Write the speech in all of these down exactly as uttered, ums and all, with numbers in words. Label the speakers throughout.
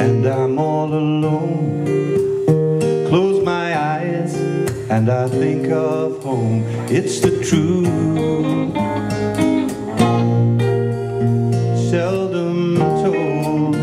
Speaker 1: and I'm all alone. Close my eyes and I think of home. It's the truth, seldom told.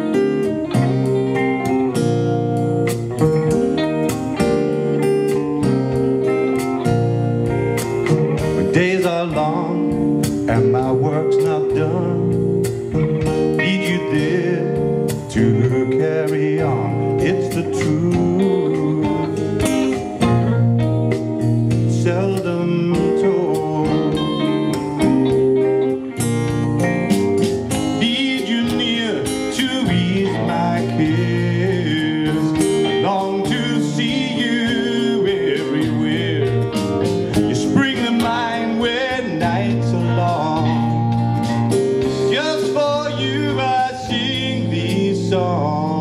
Speaker 1: When days are long and my work's not done, need you there to carry on. It's the truth, seldom told. Need you near to ease my cares. I long to see you everywhere. You spring to mind when nights are long. Just for you I sing these songs.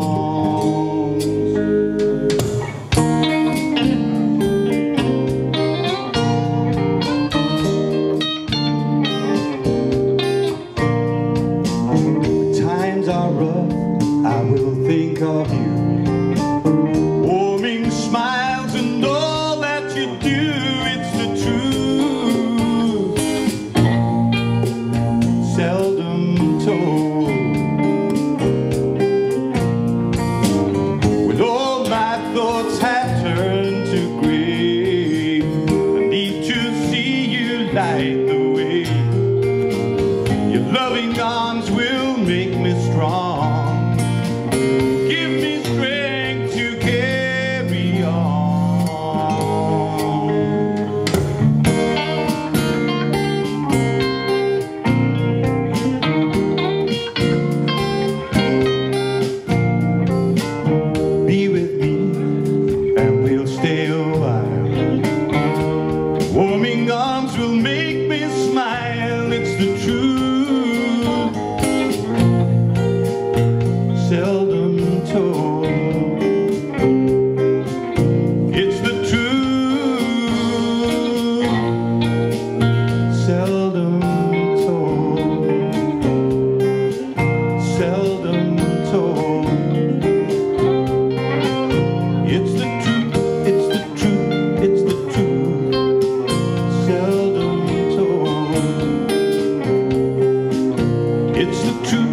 Speaker 1: I will think of you, warming smiles and all that you do. It's the truth, seldom told. When all my thoughts have turned to grey, I need to see you light the way. Your loving arms will make me strong. Warming arms will make me smile. It's the truth, seldom told. It's the truth, seldom told. Seldom told. It's the truth, it's the truth, it's the truth, seldom told. It's the truth.